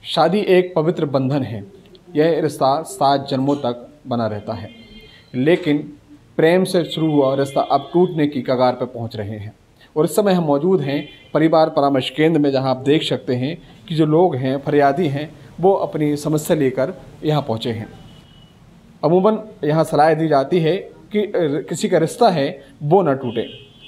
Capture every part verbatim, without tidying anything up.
शादी एक पवित्र बंधन है। यह रिश्ता सात जन्मों तक बना रहता है, लेकिन प्रेम से शुरू हुआ रिश्ता अब टूटने की कगार पर पहुंच रहे हैं। और इस समय हम मौजूद हैं परिवार परामर्श केंद्र में, जहां आप देख सकते हैं कि जो लोग हैं, फरियादी हैं, वो अपनी समस्या लेकर यहाँ पहुँचे हैं। अमूमन यहाँ सलाह दी जाती है कि किसी का रिश्ता है वो न टूटे।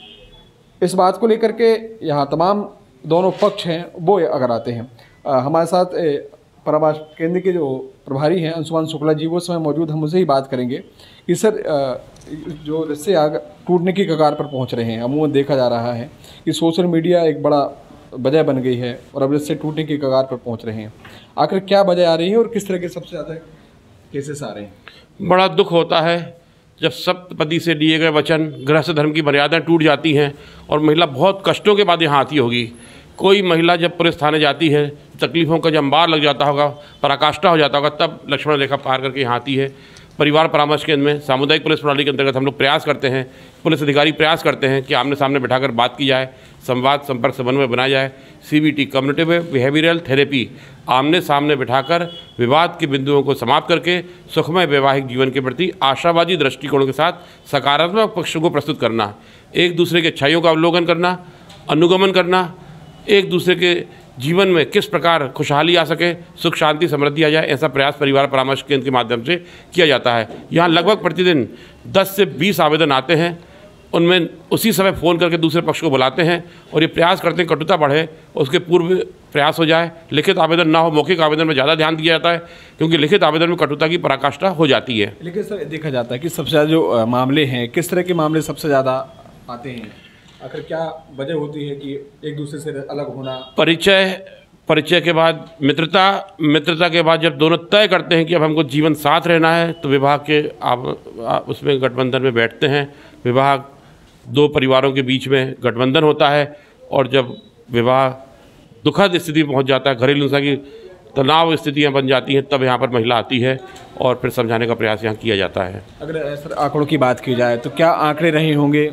इस बात को लेकर के यहाँ तमाम दोनों पक्ष हैं वो अगर आते हैं। आ, हमारे साथ परामर्श केंद्र के जो प्रभारी हैं अंशुमान शुक्ला जी, वो समय मौजूद, हम उनसे ही बात करेंगे कि सर आ, जो रिश्ते आग टूटने की कगार पर पहुंच रहे हैं, अमूमन देखा जा रहा है कि सोशल मीडिया एक बड़ा वजह बन गई है और अब रिश्ते टूटने की कगार पर पहुंच रहे हैं। आखिर क्या वजह आ रही है और किस तरह के सबसे ज़्यादा केसेस आ रहे हैं? बड़ा दुख होता है जब सप्तपदी से दिए गए वचन, गृहस्थ धर्म की मर्यादाएं टूट जाती हैं और महिला बहुत कष्टों के बाद यहाँ आती होगी। कोई महिला जब पुलिस थाने जाती है, तकलीफ़ों का जब अंबार लग जाता होगा, पराकाष्ठा हो जाता होगा, तब लक्ष्मण रेखा पार करके यहाँ आती है। परिवार परामर्श केंद्र में सामुदायिक पुलिस प्रणाली के अंतर्गत हम लोग प्रयास करते हैं, पुलिस अधिकारी प्रयास करते हैं कि आमने सामने बैठाकर बात की जाए, संवाद संपर्क समन्वय बनाया जाए। सीबीटी कम्युनिटिव बिहेवियरल थेरेपी आमने सामने बिठाकर विवाद के बिंदुओं को समाप्त करके सुखमय वैवाहिक जीवन के प्रति आशावादी दृष्टिकोण के साथ सकारात्मक पक्षों को प्रस्तुत करना, एक दूसरे के अच्छाइयों का अवलोकन करना, अनुगमन करना, एक दूसरे के जीवन में किस प्रकार खुशहाली आ सके, सुख शांति समृद्धि आ जाए, ऐसा प्रयास परिवार परामर्श केंद्र के माध्यम से किया जाता है। यहाँ लगभग प्रतिदिन दस से बीस आवेदन आते हैं, उनमें उसी समय फ़ोन करके दूसरे पक्ष को बुलाते हैं और ये प्रयास करते हैं कटुता बढ़े, उसके पूर्व प्रयास हो जाए, लिखित आवेदन ना हो। मौखिक आवेदन में ज़्यादा ध्यान दिया जाता है क्योंकि लिखित आवेदन में कटुता की पराकाष्ठा हो जाती है। लेकिन सर देखा जाता है कि सबसे ज़्यादा जो मामले हैं, किस तरह के मामले सबसे ज़्यादा आते हैं? आखिर क्या वजह होती है कि एक दूसरे से अलग होना? परिचय, परिचय के बाद मित्रता, मित्रता के बाद जब दोनों तय करते हैं कि अब हमको जीवन साथ रहना है, तो विवाह के आप उसमें गठबंधन में बैठते हैं। विवाह दो परिवारों के बीच में गठबंधन होता है और जब विवाह दुखद स्थिति में पहुंच जाता है, घरेलू हिंसा की तनाव स्थितियां बन जाती हैं, तब यहाँ पर महिला आती है और फिर समझाने का प्रयास यहाँ किया जाता है। अगर सर आंकड़ों की बात की जाए तो क्या आंकड़े रहे होंगे?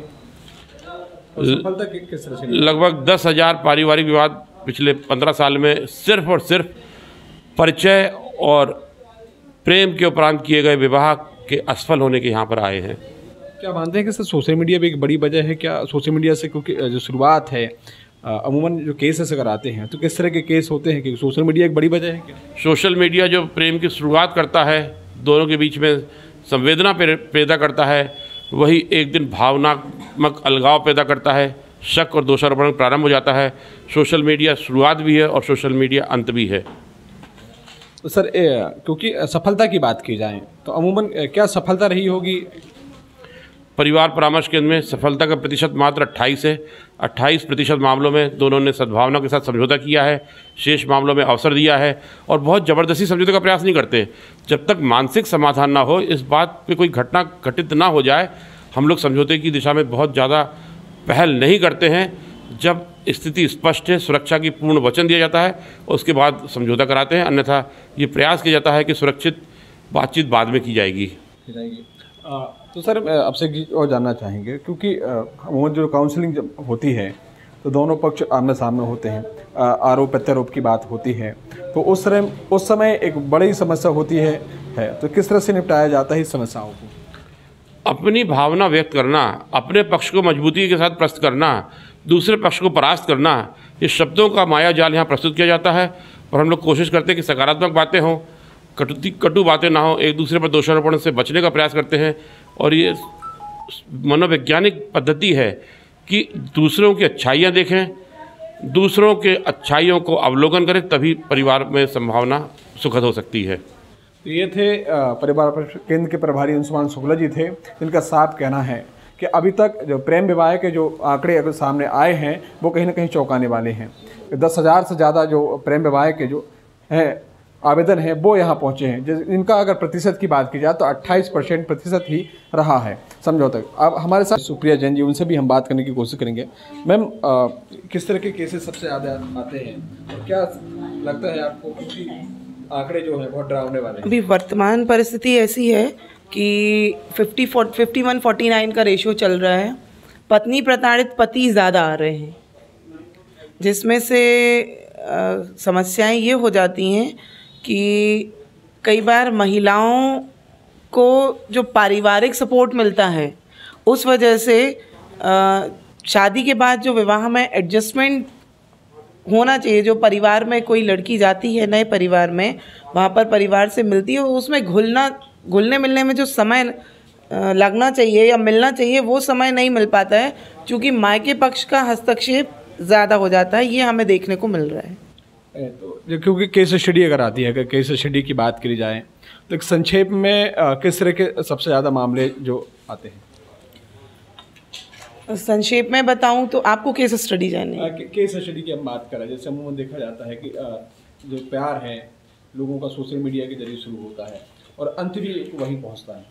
सफलता किस तरह से? लगभग दस हज़ार पारिवारिक विवाद पिछले पंद्रह साल में सिर्फ और सिर्फ परिचय और प्रेम के उपरांत किए गए विवाह के असफल होने के यहाँ पर आए हैं। क्या मानते हैं कि सर सोशल मीडिया भी एक बड़ी वजह है? क्या सोशल मीडिया से, क्योंकि जो शुरुआत है अमूमन जो केसेस अगर आते हैं तो किस तरह के केस होते हैं कि सोशल मीडिया एक बड़ी वजह है क्या? सोशल मीडिया जो प्रेम की शुरुआत करता है, दोनों के बीच में संवेदना पैदा करता है, वही एक दिन भावनात्मक अलगाव पैदा करता है, शक और दोषारोपण प्रारंभ हो जाता है। सोशल मीडिया शुरुआत भी है और सोशल मीडिया अंत भी है। तो सर क्योंकि सफलता की बात की जाए तो अमूमन क्या सफलता रही होगी? परिवार परामर्श केंद्र में सफलता का प्रतिशत मात्र अट्ठाईस है। अट्ठाईस प्रतिशत मामलों में दोनों ने सद्भावना के साथ समझौता किया है, शेष मामलों में अवसर दिया है और बहुत ज़बरदस्ती समझौते का प्रयास नहीं करते। जब तक मानसिक समाधान ना हो, इस बात पे कोई घटना घटित ना हो जाए, हम लोग समझौते की दिशा में बहुत ज़्यादा पहल नहीं करते हैं। जब स्थिति स्पष्ट है, सुरक्षा की पूर्ण वचन दिया जाता है, उसके बाद समझौता कराते हैं, अन्यथा ये प्रयास किया जाता है कि सुरक्षित बातचीत बाद में की जाएगी। आ, तो सर आपसे और जानना चाहेंगे, क्योंकि वो जो काउंसलिंग जब होती है तो दोनों पक्ष आमने सामने होते हैं, आरोप प्रत्यारोप की बात होती है, तो उस समय उस समय एक बड़ी समस्या होती है है तो किस तरह से निपटाया जाता है इस समस्याओं को? अपनी भावना व्यक्त करना, अपने पक्ष को मजबूती के साथ प्रस्तुत करना, दूसरे पक्ष को परास्त करना, ये शब्दों का माया जाल यहाँ प्रस्तुत किया जाता है। और हम लोग कोशिश करते हैं कि सकारात्मक बातें हों, कटुती कटु बातें ना हो, एक दूसरे पर दोषारोपण से बचने का प्रयास करते हैं। और ये मनोवैज्ञानिक पद्धति है कि दूसरों की अच्छाइयाँ देखें, दूसरों के अच्छाइयों को अवलोकन करें, तभी परिवार में संभावना सुखद हो सकती है। तो ये थे परिवार केंद्र के प्रभारी अंशुमान शुक्ला जी थे, जिनका साफ कहना है कि अभी तक जो प्रेम विवाह के जो आंकड़े अगर सामने आए हैं वो कहीं ना कहीं चौंकाने वाले हैं। दस हज़ार से ज़्यादा जो प्रेम विवाह के जो है आवेदन है वो यहाँ पहुँचे हैं, जिनका अगर प्रतिशत की बात की जाए तो अट्ठाईस परसेंट प्रतिशत ही रहा है समझौता। अब हमारे साथ सुप्रिया जैन जी, उनसे भी हम बात करने की कोशिश करेंगे। मैम, किस तरह के केसेस सबसे ज़्यादा आते हैं और क्या लगता है आपको, क्योंकि आंकड़े जो हैं बहुत डरावने वाले हैं? अभी वर्तमान परिस्थिति ऐसी है कि fifty fifty one forty nine का रेशियो चल रहा है। पत्नी प्रताड़ित पति ज़्यादा आ रहे हैं, जिसमें से समस्याएं ये हो जाती हैं कि कई बार महिलाओं को जो पारिवारिक सपोर्ट मिलता है उस वजह से आ, शादी के बाद जो विवाह में एडजस्टमेंट होना चाहिए, जो परिवार में कोई लड़की जाती है नए परिवार में, वहाँ पर परिवार से मिलती है, उसमें घुलना घुलने मिलने में जो समय लगना चाहिए या मिलना चाहिए वो समय नहीं मिल पाता है, क्योंकि मायके पक्ष का हस्तक्षेप ज़्यादा हो जाता है। ये हमें देखने को मिल रहा है। तो क्योंकि केस स्टडी अगर आती है, अगर केस स्टडी की बात करी जाए तो एक संक्षेप में किस तरह के सबसे ज़्यादा मामले जो आते हैं? संक्षेप में बताऊं तो आपको केस स्टडी जाननी है? केस स्टडी की हम बात करें, जैसे अमूमन देखा जाता है कि जो प्यार है लोगों का सोशल मीडिया के जरिए शुरू होता है और अंत भी वहीं पहुंचता है।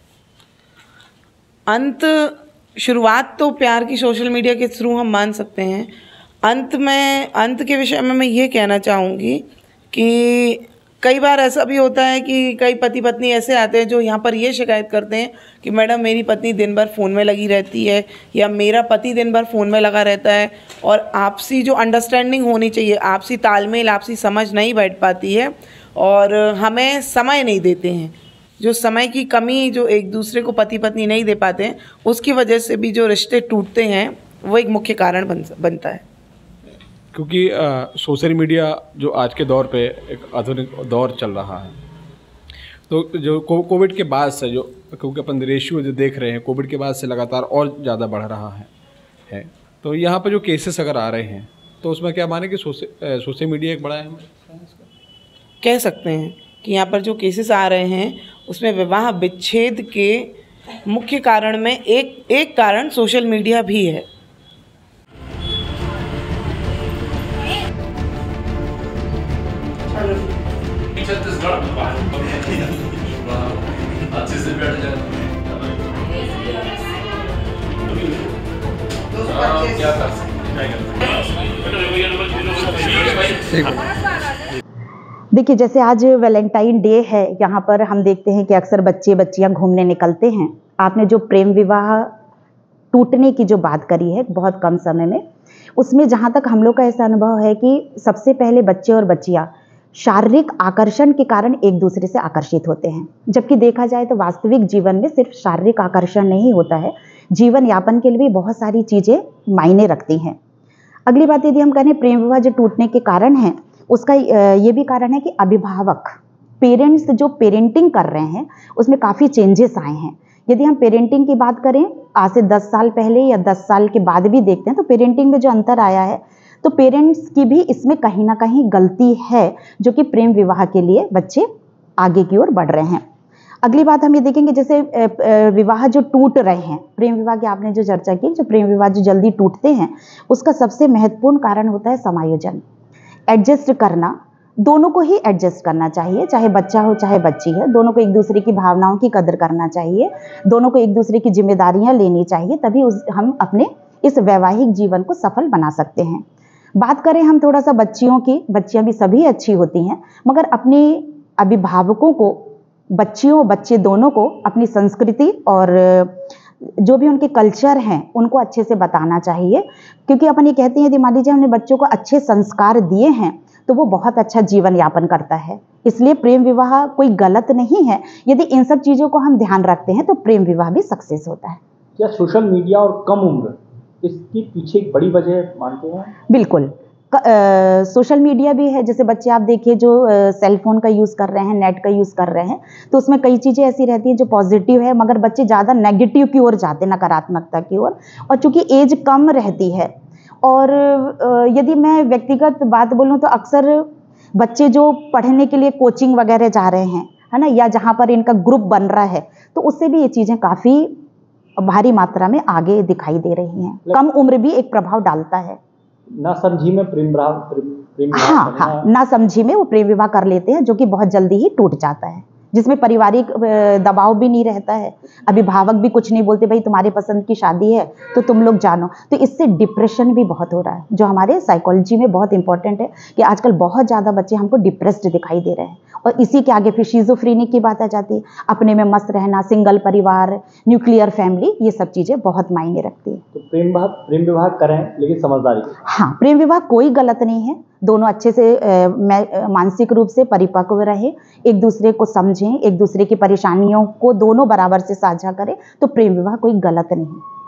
अंत शुरुआत तो प्यार की सोशल मीडिया के थ्रू हम मान सकते हैं। अंत में अंत के विषय में मैं ये कहना चाहूँगी कि कई बार ऐसा भी होता है कि कई पति पत्नी ऐसे आते हैं जो यहाँ पर ये शिकायत करते हैं कि मैडम मेरी पत्नी दिन भर फ़ोन में लगी रहती है या मेरा पति दिन भर फ़ोन में लगा रहता है, और आपसी जो अंडरस्टैंडिंग होनी चाहिए, आपसी तालमेल, आपसी समझ नहीं बैठ पाती है और हमें समय नहीं देते हैं। जो समय की कमी जो एक दूसरे को पति पत्नी नहीं दे पाते हैं, उसकी वजह से भी जो रिश्ते टूटते हैं वो एक मुख्य कारण बन बनता है। क्योंकि सोशल मीडिया जो आज के दौर पे एक आधुनिक दौर चल रहा है, तो जो कोविड के बाद से जो, क्योंकि अपन रेशियो जो देख रहे हैं कोविड के बाद से लगातार और ज़्यादा बढ़ रहा है है तो यहाँ पर जो केसेस अगर आ रहे हैं तो उसमें क्या माने कि सोशल सोशल मीडिया एक बड़ा है? कह सकते हैं कि यहाँ पर जो केसेस आ रहे हैं उसमें विवाह विच्छेद के मुख्य कारण में एक एक कारण सोशल मीडिया भी है। देखिए, जैसे आज वैलेंटाइन डे है, यहाँ पर हम देखते हैं कि अक्सर बच्चे बच्चियाँ घूमने निकलते हैं। आपने जो प्रेम विवाह टूटने की जो बात करी है बहुत कम समय में, उसमें जहाँ तक हम लोग का ऐसा अनुभव है कि सबसे पहले बच्चे और बच्चियाँ शारीरिक आकर्षण के कारण एक दूसरे से आकर्षित होते हैं, जबकि देखा जाए तो वास्तविक जीवन में सिर्फ शारीरिक आकर्षण नहीं होता है, जीवन यापन के लिए भी बहुत सारी चीज़ें मायने रखती हैं। अगली बात यदि हम कहें प्रेम विवाह जो टूटने के कारण है, उसका ये भी कारण है कि अभिभावक पेरेंट्स जो पेरेंटिंग कर रहे हैं उसमें काफ़ी चेंजेस आए हैं। यदि हम पेरेंटिंग की बात करें आज से दस साल पहले या दस साल के बाद भी देखते हैं तो पेरेंटिंग में जो अंतर आया है, तो पेरेंट्स की भी इसमें कहीं ना कहीं गलती है, जो कि प्रेम विवाह के लिए बच्चे आगे की ओर बढ़ रहे हैं। अगली बात हम ये देखेंगे, जैसे विवाह जो टूट रहे हैं, प्रेम विवाह की आपने जो चर्चा की, जो प्रेम विवाह जो जल्दी टूटते हैं उसका सबसे महत्वपूर्ण कारण होता है समायोजन, एडजस्ट करना। दोनों को ही एडजस्ट करना चाहिए, चाहे बच्चा हो चाहे बच्ची है, दोनों को एक दूसरे की भावनाओं की कदर करना चाहिए, दोनों को एक दूसरे की जिम्मेदारियां लेनी चाहिए, तभी उस हम अपने इस वैवाहिक जीवन को सफल बना सकते हैं। बात करें हम थोड़ा सा बच्चियों की, बच्चियां भी सभी अच्छी होती हैं, मगर अपने अभिभावकों को, बच्चियों बच्चे दोनों को अपनी संस्कृति और जो भी उनके कल्चर हैं उनको अच्छे से बताना चाहिए, क्योंकि अपन ये कहते हैं यदि मान लीजिए हमने बच्चों को अच्छे संस्कार दिए हैं तो वो बहुत अच्छा जीवन यापन करता है। इसलिए प्रेम विवाह कोई गलत नहीं है, यदि इन सब चीज़ों को हम ध्यान रखते हैं तो प्रेम विवाह भी सक्सेस होता है। क्या सोशल मीडिया और कम उम्र इसके पीछे एक बड़ी वजह मानते हैं? बिल्कुल, सोशल मीडिया भी है। जैसे बच्चे आप देखिए जो सेल फोन का यूज़ कर रहे हैं, नेट का यूज़ कर रहे हैं, तो उसमें कई चीज़ें ऐसी रहती हैं जो पॉजिटिव है, मगर बच्चे ज़्यादा नेगेटिव की ओर जाते हैं, नकारात्मकता की ओर। और चूंकि एज कम रहती है, और यदि मैं व्यक्तिगत बात बोलूँ तो अक्सर बच्चे जो पढ़ने के लिए कोचिंग वगैरह जा रहे हैं, है ना, या जहाँ पर इनका ग्रुप बन रहा है, तो उससे भी ये चीज़ें काफ़ी भारी मात्रा में आगे दिखाई दे रही हैं। कम उम्र भी एक प्रभाव डालता है। ना समझी में प्रेम प्रेम हाँ हाँ ना समझी में वो प्रेम विवाह कर लेते हैं, जो कि बहुत जल्दी ही टूट जाता है। जिसमें पारिवारिक अ, दबाव भी नहीं रहता है, अभिभावक भी कुछ नहीं बोलते, भाई तुम्हारे पसंद की शादी है तो तुम लोग जानो। तो इससे डिप्रेशन भी बहुत हो रहा है, जो हमारे साइकोलॉजी में बहुत इंपॉर्टेंट है कि आजकल बहुत ज़्यादा बच्चे हमको डिप्रेस्ड दिखाई दे रहे हैं। और इसी के आगे फिर शिज़ोफ्रेनी की बात आ जाती है, अपने में मस्त रहना, सिंगल परिवार, न्यूक्लियर फैमिली, ये सब चीज़ें बहुत मायने रखती है। तो प्रेम विवाह प्रेम विवाह करें लेकिन समझदारी से। हाँ, प्रेम विवाह कोई गलत नहीं है, दोनों अच्छे से अ, मैं अ, मानसिक रूप से परिपक्व रहे, एक दूसरे को समझें, एक दूसरे की परेशानियों को दोनों बराबर से साझा करें, तो प्रेम विवाह कोई गलत नहीं है।